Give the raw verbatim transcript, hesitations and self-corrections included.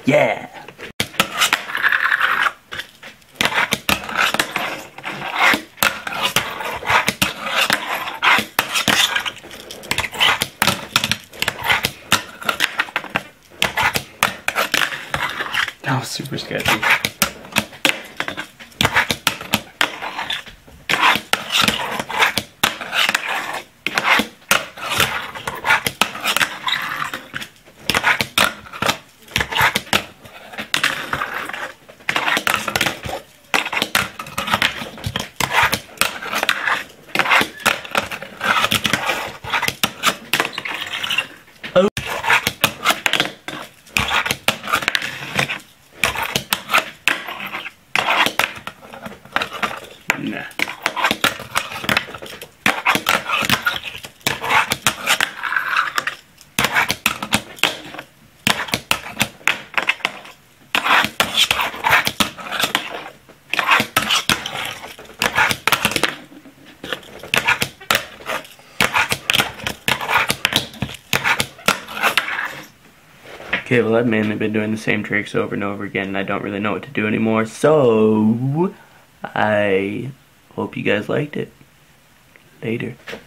Yeah! That was super sketchy. Oh. Nah. Okay, well I've mainly been doing the same tricks over and over again and I don't really know what to do anymore, so I hope you guys liked it. Later.